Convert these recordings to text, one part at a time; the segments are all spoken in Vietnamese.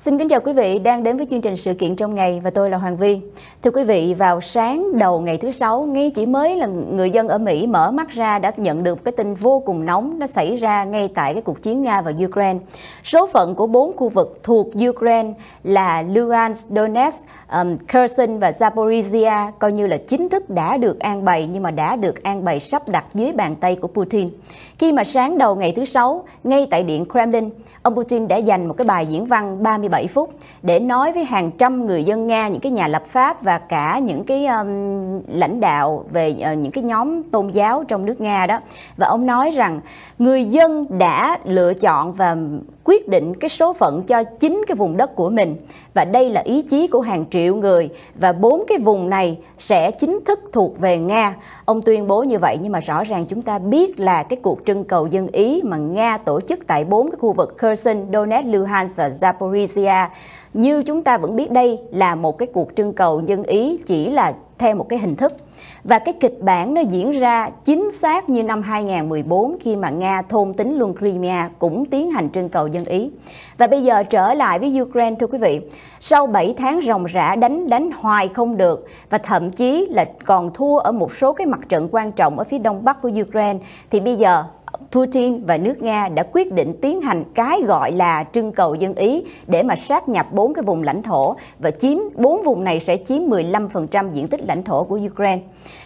Xin kính chào quý vị đang đến với chương trình Sự kiện trong ngày và tôi là Hoàng Vi. Thưa quý vị, vào sáng đầu ngày thứ Sáu, ngay chỉ mới là người dân ở Mỹ mở mắt ra đã nhận được cái tin vô cùng nóng nó xảy ra ngay tại cái cuộc chiến Nga và Ukraine. Số phận của 4 khu vực thuộc Ukraine là Luhansk, Donetsk, Kherson và Zaporizhia coi như là chính thức đã được an bày, nhưng mà đã được an bày sắp đặt dưới bàn tay của Putin. Khi mà sáng đầu ngày thứ Sáu, ngay tại Điện Kremlin, ông Putin đã dành một cái bài diễn văn 37 phút để nói với hàng trăm người dân Nga, những cái nhà lập pháp và cả những cái lãnh đạo về những cái nhóm tôn giáo trong nước Nga đó. Và ông nói rằng người dân đã lựa chọn và quyết định cái số phận cho chính cái vùng đất của mình. Và đây là ý chí của hàng triệu người và 4 cái vùng này sẽ chính thức thuộc về Nga. Ông tuyên bố như vậy, nhưng mà rõ ràng chúng ta biết là cái cuộc trưng cầu dân Ý mà Nga tổ chức tại 4 cái khu vực Kherson, Donetsk, Luhansk và Zaporizhia, như chúng ta vẫn biết đây là một cái cuộc trưng cầu dân Ý chỉ là theo một cái hình thức. Và cái kịch bản nó diễn ra chính xác như năm 2014 khi mà Nga thôn tính luôn Crimea cũng tiến hành trưng cầu dân Ý. Và bây giờ trở lại với Ukraine, thưa quý vị, sau 7 tháng ròng rã đánh hoài không được và thậm chí là còn thua ở một số cái mặt trận quan trọng ở phía đông bắc của Ukraine, thì bây giờ Putin và nước Nga đã quyết định tiến hành cái gọi là trưng cầu dân Ý để mà sáp nhập 4 cái vùng lãnh thổ và 4 vùng này sẽ chiếm 15% diện tích lãnh thổ của Ukraine.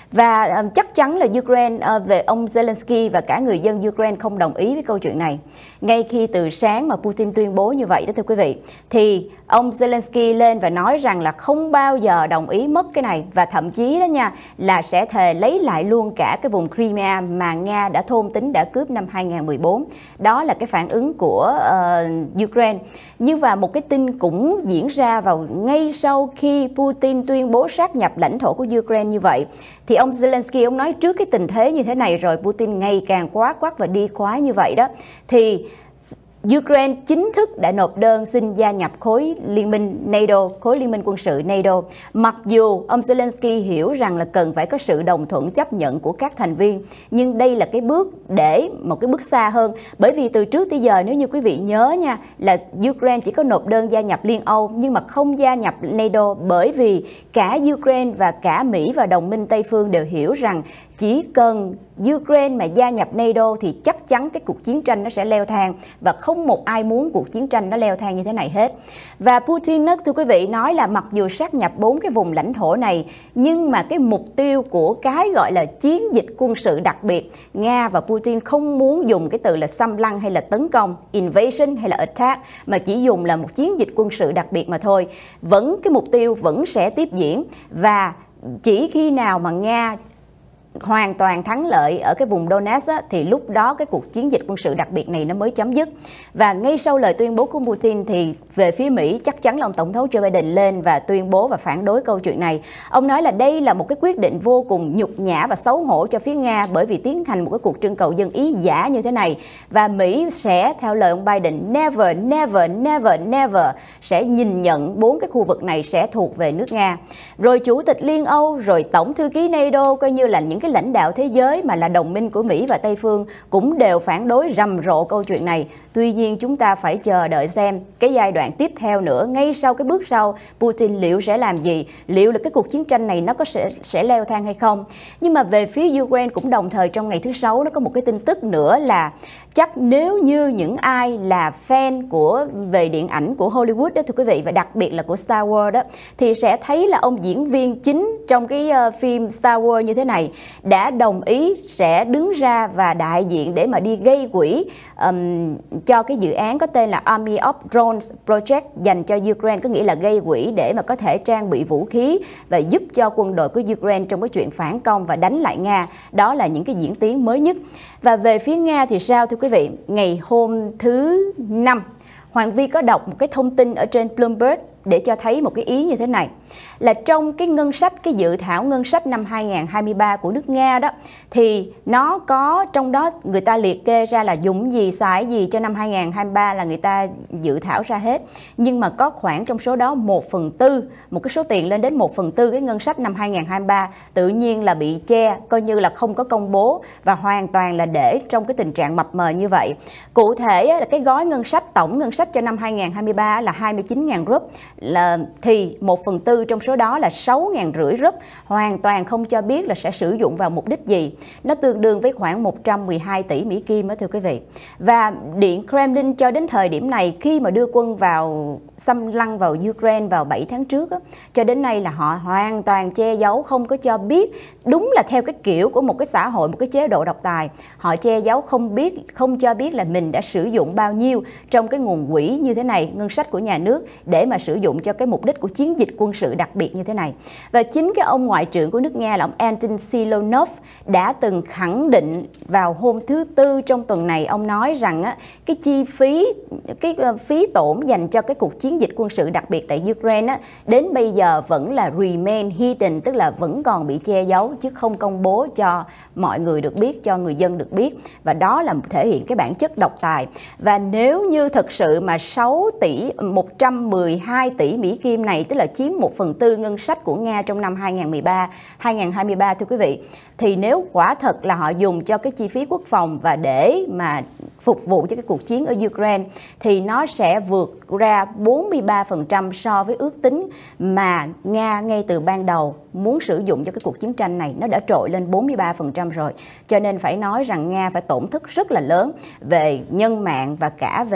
Và chắc chắn là Ukraine về ông Zelensky và cả người dân Ukraine không đồng ý với câu chuyện này. Ngay khi từ sáng mà Putin tuyên bố như vậy đó thưa quý vị, thì ông Zelensky lên và nói rằng là không bao giờ đồng ý mất cái này, và thậm chí đó nha là sẽ thề lấy lại luôn cả cái vùng Crimea mà Nga đã thôn tính đã cướp năm 2014. Đó là cái phản ứng của Ukraine. Nhưng và một cái tin cũng diễn ra vào ngay sau khi Putin tuyên bố sáp nhập lãnh thổ của Ukraine như vậy, thì ông Zelensky ông nói trước cái tình thế như thế này rồi, Putin ngày càng quá quắt và đi quá như vậy đó, thì Ukraine chính thức đã nộp đơn xin gia nhập khối liên minh NATO, khối liên minh quân sự NATO. Mặc dù ông Zelensky hiểu rằng là cần phải có sự đồng thuận chấp nhận của các thành viên, nhưng đây là cái bước để một cái bước xa hơn. Bởi vì từ trước tới giờ nếu như quý vị nhớ nha, là Ukraine chỉ có nộp đơn gia nhập Liên Âu nhưng mà không gia nhập NATO, bởi vì cả Ukraine và cả Mỹ và đồng minh Tây phương đều hiểu rằng chỉ cần Ukraine mà gia nhập NATO thì chắc chắn cái cuộc chiến tranh nó sẽ leo thang, và không một ai muốn cuộc chiến tranh nó leo thang như thế này hết. Và Putin thưa quý vị nói là mặc dù sáp nhập 4 cái vùng lãnh thổ này, nhưng mà cái mục tiêu của cái gọi là chiến dịch quân sự đặc biệt, Nga và Putin không muốn dùng cái từ là xâm lăng hay là tấn công, invasion hay là attack, mà chỉ dùng là một chiến dịch quân sự đặc biệt mà thôi. Cái mục tiêu vẫn sẽ tiếp diễn, và chỉ khi nào mà Nga hoàn toàn thắng lợi ở cái vùng Donetsk thì lúc đó cái cuộc chiến dịch quân sự đặc biệt này nó mới chấm dứt. Và ngay sau lời tuyên bố của Putin thì về phía Mỹ chắc chắn là ông Tổng thống Joe Biden lên và tuyên bố và phản đối câu chuyện này. Ông nói là đây là một cái quyết định vô cùng nhục nhã và xấu hổ cho phía Nga, bởi vì tiến hành một cái cuộc trưng cầu dân Ý giả như thế này, và Mỹ sẽ theo lời ông Biden never, never, never, never sẽ nhìn nhận 4 cái khu vực này sẽ thuộc về nước Nga. Rồi Chủ tịch Liên Âu, rồi Tổng thư ký NATO, coi như là những cái lãnh đạo thế giới mà là đồng minh của Mỹ và Tây phương cũng đều phản đối rầm rộ câu chuyện này. Tuy nhiên chúng ta phải chờ đợi xem cái giai đoạn tiếp theo nữa, ngay sau cái bước sau Putin liệu sẽ làm gì, liệu là cái cuộc chiến tranh này nó có sẽ leo thang hay không. Nhưng mà về phía Ukraine cũng đồng thời trong ngày thứ Sáu nó có một cái tin tức nữa là chắc nếu như những ai là fan về điện ảnh của Hollywood đó thưa quý vị, và đặc biệt là của Star Wars đó, thì sẽ thấy là ông diễn viên chính trong cái phim Star Wars như thế này đã đồng ý sẽ đứng ra và đại diện để mà đi gây quỹ cho cái dự án có tên là Army of Drones Project dành cho Ukraine, có nghĩa là gây quỹ để mà có thể trang bị vũ khí và giúp cho quân đội của Ukraine trong cái chuyện phản công và đánh lại Nga. Đó là những cái diễn tiến mới nhất. Và về phía Nga thì sao thưa quý vị? Ngày hôm thứ Năm, Hoàng Vi có đọc một cái thông tin ở trên Bloomberg để cho thấy một cái ý như thế này, là trong cái ngân sách, cái dự thảo ngân sách năm 2023 của nước Nga đó, thì nó có trong đó người ta liệt kê ra là dùng gì, xài gì cho năm 2023 là người ta dự thảo ra hết. Nhưng mà có khoảng trong số đó 1/4, một cái số tiền lên đến 1/4 cái ngân sách năm 2023 tự nhiên là bị che, coi như là không có công bố và hoàn toàn là để trong cái tình trạng mập mờ như vậy. Cụ thể là cái gói ngân sách, tổng ngân sách cho năm 2023 là 29.000 rúp, thì 1/4 trong số đó là 6.500 rúp hoàn toàn không cho biết là sẽ sử dụng vào mục đích gì. Nó tương đương với khoảng 112 tỷ Mỹ Kim đó thưa quý vị. Và Điện Kremlin cho đến thời điểm này, khi mà đưa quân vào xâm lăng vào Ukraine vào 7 tháng trước á, cho đến nay là họ hoàn toàn che giấu, không có cho biết. Đúng là theo cái kiểu của một cái xã hội, một cái chế độ độc tài, họ che giấu không cho biết là mình đã sử dụng bao nhiêu trong cái nguồn quỹ như thế này, ngân sách của nhà nước, để mà sử dụng cho cái mục đích của chiến dịch quân sự đặc biệt như thế này. Và chính cái ông ngoại trưởng của nước Nga là ông Anton Silonov đã từng khẳng định vào hôm thứ Tư trong tuần này, ông nói rằng á, cái chi phí, cái phí tổn dành cho cái cuộc chiến dịch quân sự đặc biệt tại Ukraine á, đến bây giờ vẫn là remain hidden, tức là vẫn còn bị che giấu chứ không công bố cho mọi người được biết, cho người dân được biết. Và đó là thể hiện cái bản chất độc tài. Và nếu như thật sự mà 112 tỷ Mỹ Kim này, tức là chiếm 1/4 ngân sách của Nga trong năm 2023 thưa quý vị, thì nếu quả thật là họ dùng cho cái chi phí quốc phòng và để mà phục vụ cho cái cuộc chiến ở Ukraine, thì nó sẽ vượt ra 43% so với ước tính mà Nga ngay từ ban đầu muốn sử dụng cho cái cuộc chiến tranh này. Nó đã trội lên 43% rồi. Cho nên phải nói rằng Nga phải tổn thất rất là lớn về nhân mạng và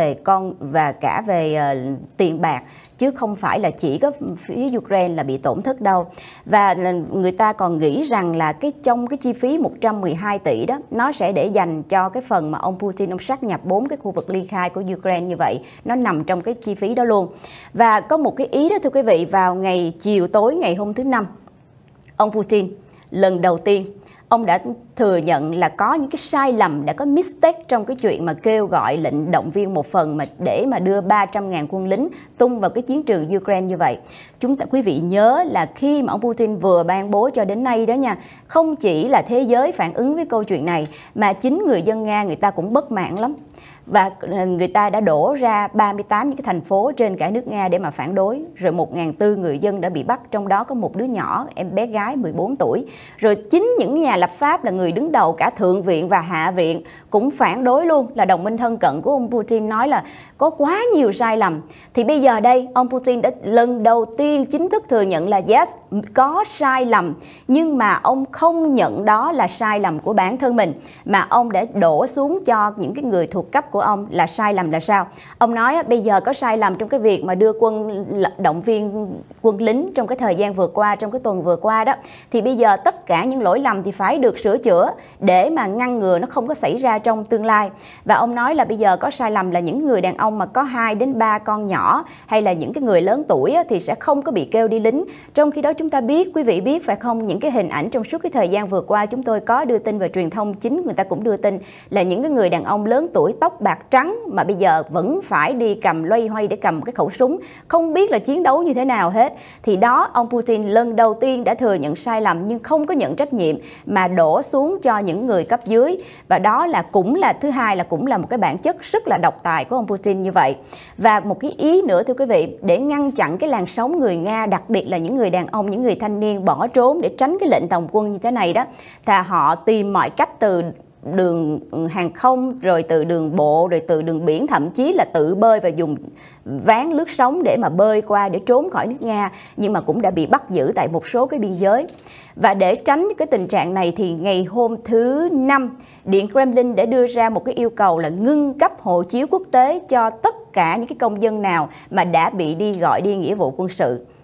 cả về tiền bạc, chứ không phải là chỉ có phía Ukraine là bị tổn thất đâu. Và người ta còn nghĩ rằng là trong cái chi phí 112 tỷ đó, nó sẽ để dành cho cái phần mà ông Putin ông sát nhập 4 cái khu vực ly khai của Ukraine như vậy, nó nằm trong cái chi phí đó luôn. Và có một cái ý đó thưa quý vị, vào ngày chiều tối ngày hôm thứ Năm, ông Putin lần đầu tiên ông đã thừa nhận là có những cái sai lầm, đã có mistake trong cái chuyện mà kêu gọi lệnh động viên một phần mà để mà đưa 300.000 quân lính tung vào cái chiến trường Ukraine như vậy. Quý vị nhớ là khi mà ông Putin vừa ban bố cho đến nay đó nha, không chỉ là thế giới phản ứng với câu chuyện này, mà chính người dân Nga người ta cũng bất mãn lắm. Và người ta đã đổ ra 38 những cái thành phố trên cả nước Nga để mà phản đối. Rồi 1.400 người dân đã bị bắt, trong đó có một đứa nhỏ, em bé gái 14 tuổi. Rồi chính những nhà lập pháp là người đứng đầu cả Thượng viện và Hạ viện cũng phản đối luôn, là đồng minh thân cận của ông Putin, nói là có quá nhiều sai lầm. Thì bây giờ đây, ông Putin đã lần đầu tiên chính thức thừa nhận là yes, có sai lầm, nhưng mà ông không nhận đó là sai lầm của bản thân mình, mà ông đã đổ xuống cho những cái người thuộc cấp của ông là sai lầm là sao. Ông nói bây giờ có sai lầm trong cái việc mà đưa động viên quân lính trong cái thời gian vừa qua, trong cái tuần vừa qua đó, thì bây giờ tất cả những lỗi lầm thì phải được sửa chữa để mà ngăn ngừa nó không có xảy ra trong tương lai. Và ông nói là bây giờ có sai lầm là những người đàn ông mà có 2 đến 3 con nhỏ, hay là những cái người lớn tuổi thì sẽ không có bị kêu đi lính. Trong khi đó chúng ta biết, quý vị biết phải không, những cái hình ảnh trong suốt cái thời gian vừa qua chúng tôi có đưa tin, và truyền thông chính người ta cũng đưa tin là những cái người đàn ông lớn tuổi tóc bạc trắng mà bây giờ vẫn phải đi cầm loay hoay để cầm cái khẩu súng, không biết là chiến đấu như thế nào hết. Thì đó, ông Putin lần đầu tiên đã thừa nhận sai lầm nhưng không có nhận trách nhiệm, mà đổ xuống cho những người cấp dưới. Và đó là cũng là thứ hai, là cũng là một cái bản chất rất là độc tài của ông Putin như vậy. Và một cái ý nữa thưa quý vị, để ngăn chặn cái làn sóng người Nga, đặc biệt là những người đàn ông, những người thanh niên bỏ trốn để tránh cái lệnh tòng quân như thế này đó, thì họ tìm mọi cách từ đường hàng không, rồi từ đường bộ, rồi từ đường biển, thậm chí là tự bơi và dùng ván lướt sóng để mà bơi qua để trốn khỏi nước Nga, nhưng mà cũng đã bị bắt giữ tại một số cái biên giới. Và để tránh cái tình trạng này thì ngày hôm thứ Năm, Điện Kremlin đã đưa ra một cái yêu cầu là ngưng cấp hộ chiếu quốc tế cho tất cả những cái công dân nào mà đã bị gọi đi nghĩa vụ quân sự.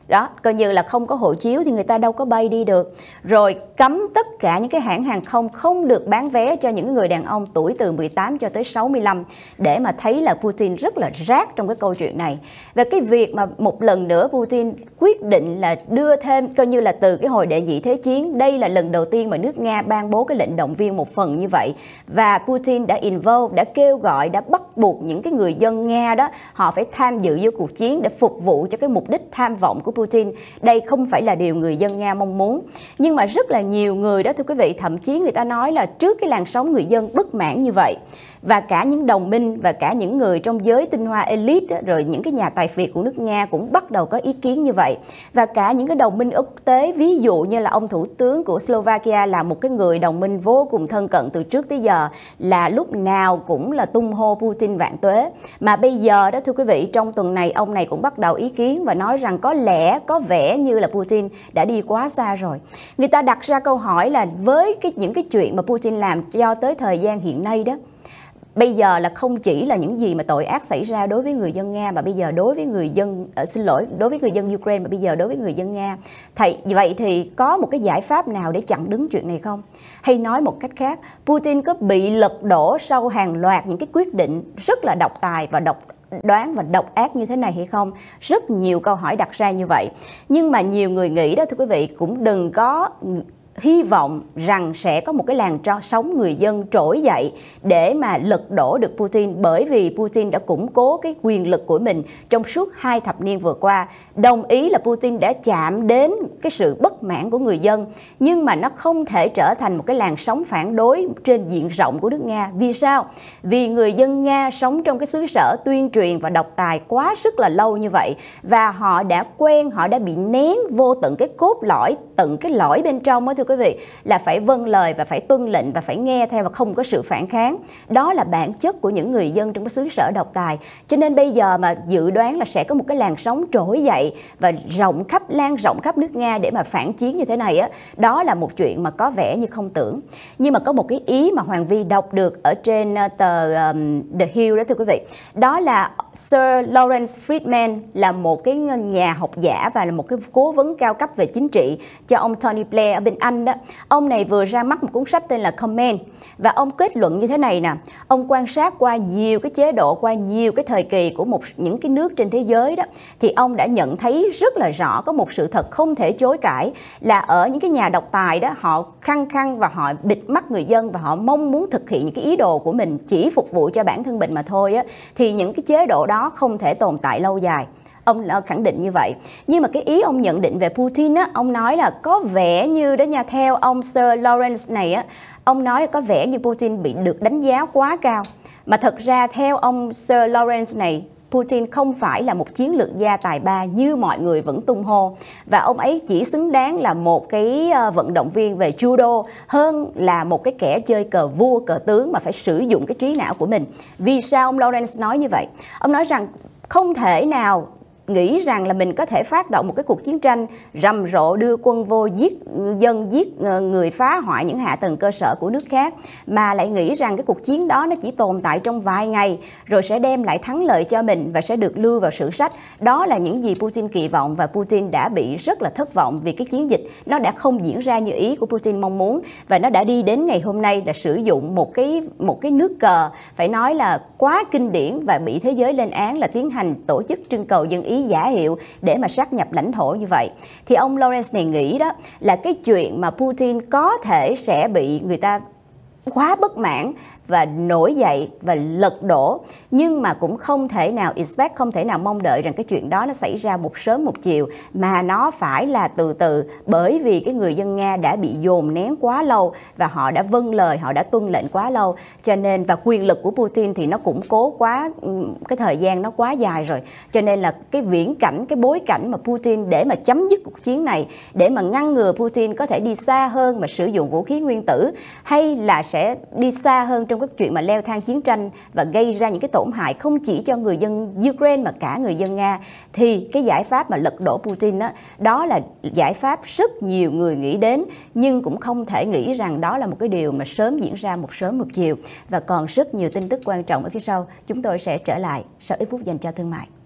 Đó, coi như là không có hộ chiếu thì người ta đâu có bay đi được. Rồi cấm tất cả những cái hãng hàng không không được bán vé cho những người đàn ông tuổi từ 18 cho tới 65, để mà thấy là Putin rất là rác trong cái câu chuyện này. Và cái việc mà một lần nữa Putin quyết định là đưa thêm, coi như là từ cái hồi đệ nhị thế chiến, đây là lần đầu tiên mà nước Nga ban bố cái lệnh động viên một phần như vậy. Và Putin đã involve, đã kêu gọi, đã bắt buộc những cái người dân Nga đó, họ phải tham dự vô cuộc chiến để phục vụ cho cái mục đích tham vọng của Putin. Đây không phải là điều người dân Nga mong muốn. Nhưng mà rất là nhiều người đó thưa quý vị, thậm chí người ta nói là trước cái làn sóng người dân bất mãn như vậy, và cả những đồng minh và cả những người trong giới tinh hoa elite đó, rồi những cái nhà tài phiệt của nước Nga cũng bắt đầu có ý kiến như vậy. Và cả những cái đồng minh quốc tế, ví dụ như là ông thủ tướng của Slovakia là một cái người đồng minh vô cùng thân cận từ trước tới giờ, là lúc nào cũng là tung hô Putin vạn tuế. Mà bây giờ đó thưa quý vị, trong tuần này ông này cũng bắt đầu ý kiến và nói rằng có lẽ, có vẻ như là Putin đã đi quá xa rồi. Người ta đặt ra câu hỏi là với những cái chuyện mà Putin làm cho tới thời gian hiện nay đó, bây giờ là không chỉ là những gì mà tội ác xảy ra đối với người dân Nga, mà bây giờ đối với người dân, đối với người dân Ukraine, mà bây giờ đối với người dân Nga. Vậy thì có một cái giải pháp nào để chặn đứng chuyện này không? Hay nói một cách khác, Putin có bị lật đổ sau hàng loạt những cái quyết định rất là độc tài và độc đoán và độc ác như thế này hay không? Rất nhiều câu hỏi đặt ra như vậy. Nhưng mà nhiều người nghĩ đó thưa quý vị, cũng đừng có hy vọng rằng sẽ có một cái làn sóng người dân trỗi dậy để mà lật đổ được Putin, bởi vì Putin đã củng cố cái quyền lực của mình trong suốt 2 thập niên vừa qua. Đồng ý là Putin đã chạm đến cái sự bất mãn của người dân, nhưng mà nó không thể trở thành một cái làn sóng phản đối trên diện rộng của nước Nga. Vì sao? Vì người dân Nga sống trong cái xứ sở tuyên truyền và độc tài quá sức là lâu như vậy, và họ đã quen, họ đã bị nén vô tận cái cốt lõi, tận cái lõi bên trong đó thưa quý vị, là phải vâng lời và phải tuân lệnh và phải nghe theo và không có sự phản kháng. Đó là bản chất của những người dân trong cái xứ sở độc tài. Cho nên bây giờ mà dự đoán là sẽ có một cái làn sóng trỗi dậy và lan rộng khắp nước Nga để mà phản chiến như thế này á, đó là một chuyện mà có vẻ như không tưởng. Nhưng mà có một cái ý mà Hoàng Vi đọc được ở trên tờ The Hill đó thưa quý vị, đó là Sir Lawrence Friedman, là một cái nhà học giả và là một cái cố vấn cao cấp về chính trị cho ông Tony Blair ở bên Anh đó. Ông này vừa ra mắt một cuốn sách tên là Comment, và ông kết luận như thế này nè. Ông quan sát qua nhiều cái chế độ, qua nhiều cái thời kỳ của những cái nước trên thế giới đó, thì ông đã nhận thấy rất là rõ có một sự thật không thể chối cãi, là ở những cái nhà độc tài đó, họ khăng khăng và họ bịt mắt người dân, và họ mong muốn thực hiện những cái ý đồ của mình chỉ phục vụ cho bản thân mình mà thôi á, thì những cái chế độ đó không thể tồn tại lâu dài. Ông khẳng định như vậy. Nhưng mà cái ý ông nhận định về Putin á, ông nói là có vẻ như đó nha, theo ông Sir Lawrence này á, ông nói có vẻ như Putin bị được đánh giá quá cao. Mà thật ra theo ông Sir Lawrence này, Putin không phải là một chiến lược gia tài ba như mọi người vẫn tung hô, và ông ấy chỉ xứng đáng là một cái vận động viên về judo hơn là một cái kẻ chơi cờ vua cờ tướng mà phải sử dụng cái trí não của mình. Vì sao ông Lawrence nói như vậy? Ông nói rằng không thể nào nghĩ rằng là mình có thể phát động một cái cuộc chiến tranh rầm rộ, đưa quân vô giết dân, giết người, phá hoại những hạ tầng cơ sở của nước khác, mà lại nghĩ rằng cái cuộc chiến đó nó chỉ tồn tại trong vài ngày rồi sẽ đem lại thắng lợi cho mình và sẽ được lưu vào sử sách. Đó là những gì Putin kỳ vọng, và Putin đã bị rất là thất vọng vì cái chiến dịch nó đã không diễn ra như ý của Putin mong muốn, và nó đã đi đến ngày hôm nay là sử dụng một cái nước cờ phải nói là quá kinh điển và bị thế giới lên án, là tiến hành tổ chức trưng cầu dân ý giả hiệu để mà sát nhập lãnh thổ như vậy. Thì ông Lawrence này nghĩ đó là cái chuyện mà Putin có thể sẽ bị người ta quá bất mãn và nổi dậy và lật đổ, nhưng mà cũng không thể nào expect, không thể nào mong đợi rằng cái chuyện đó nó xảy ra một sớm một chiều, mà nó phải là từ từ, bởi vì cái người dân Nga đã bị dồn nén quá lâu và họ đã vâng lời, họ đã tuân lệnh quá lâu, cho nên và quyền lực của Putin thì nó củng cố quá, cái thời gian nó quá dài rồi, cho nên là cái viễn cảnh, cái bối cảnh mà Putin để mà chấm dứt cuộc chiến này, để mà ngăn ngừa Putin có thể đi xa hơn mà sử dụng vũ khí nguyên tử, hay là sẽ đi xa hơn trong cái chuyện mà leo thang chiến tranh và gây ra những cái tổn hại không chỉ cho người dân Ukraine mà cả người dân Nga, thì cái giải pháp mà lật đổ Putin đó là giải pháp rất nhiều người nghĩ đến, nhưng cũng không thể nghĩ rằng đó là một cái điều mà sớm diễn ra một sớm một chiều. Và còn rất nhiều tin tức quan trọng ở phía sau, chúng tôi sẽ trở lại sau ít phút dành cho thương mại.